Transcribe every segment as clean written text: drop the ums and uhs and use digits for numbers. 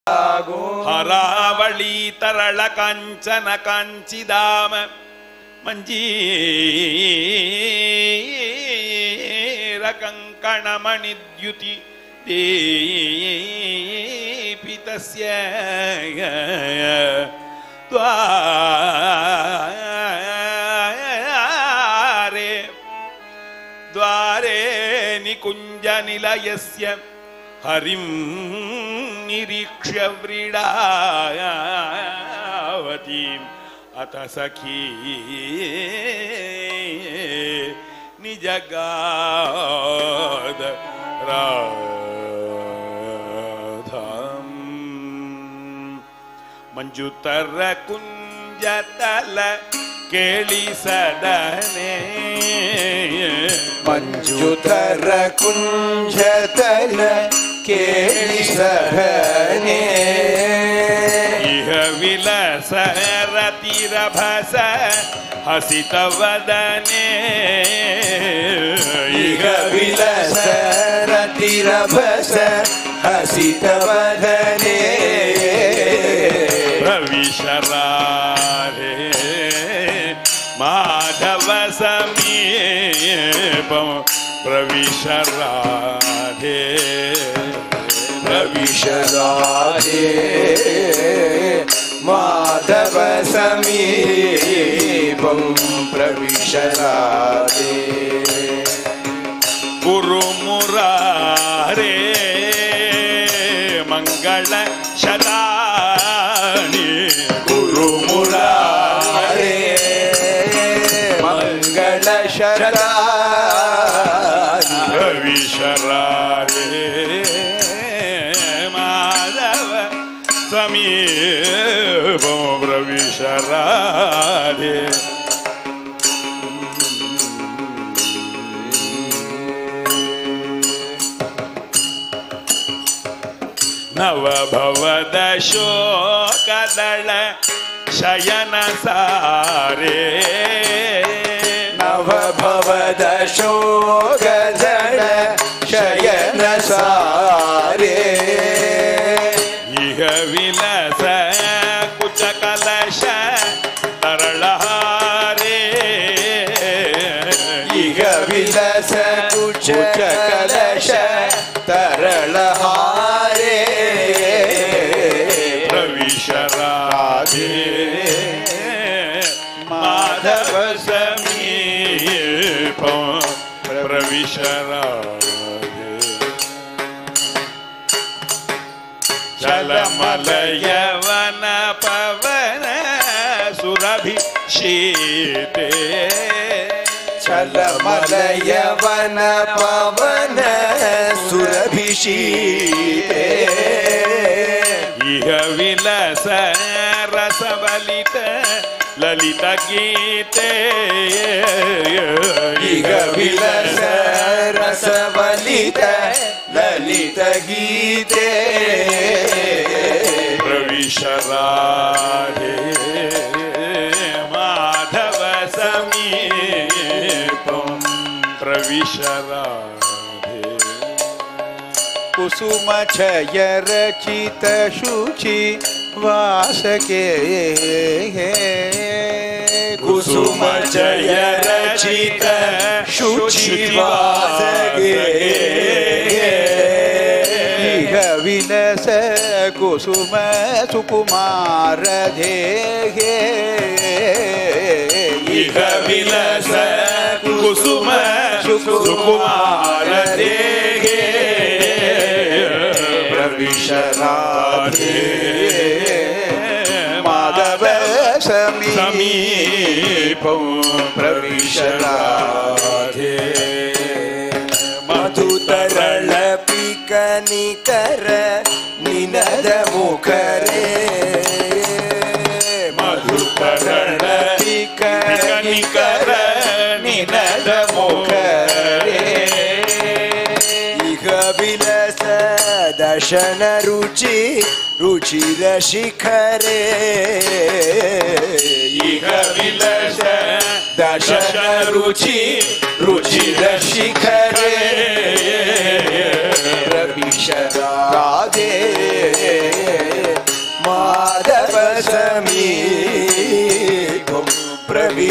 ಹರಾವಳಿ ತರಳ ಕಾಂಚನ ಕಾಂಚಿದಾಮ ಮಂಜೀರ ಕಂಕಣ ಮಣಿದ್ಯುತಿ ದೀಪಿತಸ್ಯ ದ್ವಾರೆ ದ್ವಾರೆ ನಿಕುಂಜ ನಿಲಯಸ್ಯ ಹರಿಂ ನಿರೀಕ್ಷ್ಯ ವ್ರೀಡಾವತೀಂ ಅತ ಸಖೀ ನಿಜಗಾದ ರಾಧಾಂ ಮಂಜುತರ ಕುಂಜತಲ ಕೇಳಿಸದನೆ ಮಂಜುತರ ಕುಂಜತಲ ಕೇಳಿಸದನೆ ಇಹ ವಿಲಸ ರತಿರಭಸ ಹಸಿತವದನೆ ಇಹ ವಿಲಸ ರತಿರಭಸ ಹಸಿತವದನೆ ಪ್ರವಿಶರಾರೆ ಮಾಧವ ಸಮೀಪಂ ಪ್ರವಿಶರಾರೆ ಪ್ರವಿಶರಾರೆ ಮಾಧವ ಸಮೀಪಂ ಪ್ರವಿಶರಾರೆ ಗುರು ಮುರಾರೆ ಮಂಗಳ ಶತಾನಿ ಗುರು ಮುರಾರೆ ಮಂಗಳ ಶತಾನಿ ಪ್ರವಿಶರಾರೆ ಮಾಧವ ಸಮೀಪಂ ಪ್ರವಿಶರಾರೆ ನವಭವದ ಶೋಕದಳ ಶಯನ ಸಾರೆ ನವಭವದ ಶೋಕದಳ ಶಯನ ಸಾರೆ ಇಹ ವಿಲಸ ಕುಚ ಕಲಶ ತರಳಹಾರೆ ಇಹ ವಿಲಸ ಕುಚ ಕಲಶ ತರಳಹಾರೆ ಪ್ರವಿಶರಾಧೆ ಮಾಧವ ಸಮೀಪಂ ಪ್ರವಿಶರಾಧೆ ಚಲಮಲಯವನ ಪವನ ಸುರಭಿಷೇತೆ ಚಲಮಲಯವನ ಪವನ ಸುರಭಿಷೀತೆ ಇಹ ವಿಲಸ ರಸಬಲಿತ ಲಲಿತ ಗೀತೆ ಇಹ ವಿಲಸ ರಸಬಲಿತ ಲಲಿತ ಗೀತೆ ಪ್ರವಿಶರಾಧೆ ಮಾಧವ ಸಮೀಪಂ ಪ್ರವಿಶರಾಧೆ ಕುಸುಮ ಛಯ ರಚಿತ ಶುಚಿ ವಾಸಕೆ ಕುಸುಮ ಛಯ ರಚಿತ ಶುಚಿ ವಾಸಕೆ ಇಹ ವಿಲಸ ಕುಸುಮ ಸುಕುಮಾರ ಧೇಹೆ ಇಹ ವಿಲಸ ಕುಸುಮ ಸುಕುಮಾರ ದೇಹೆ ಪ್ರವಿಶರಾಧೆ ಮಾಧವ ಸಮೀಪಂ ಪ್ರವಿಶರಾಧೆ ಮಧುತರಳ ಪಿಕನಿಕರ ನಿನದ ಮುಖರೇ ಮಧುತರಳ ಪಿಕನಿಕರ ನಿನದ ಮುಖರೇ ಇಹ ವಿಲಸ ದಶನ ರುಚಿ ರುಚಿರ ಶಿಖರೇ ಇಹ ವಿಲಸ ದಶನ ರುಚಿ ರುಚಿರ ಶಿಖರೇ ಪ್ರವಿಶರಾಧೆ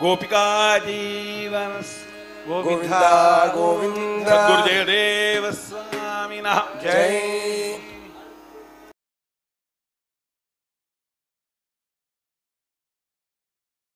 ಗೋಪಿಕಾ ಜೀವನ ಗೋವಿಂದ ಗೋವಿಂದ ಸದ್ಗುರುದೇವ ಸ್ವಾಮಿನಃ ಜೈ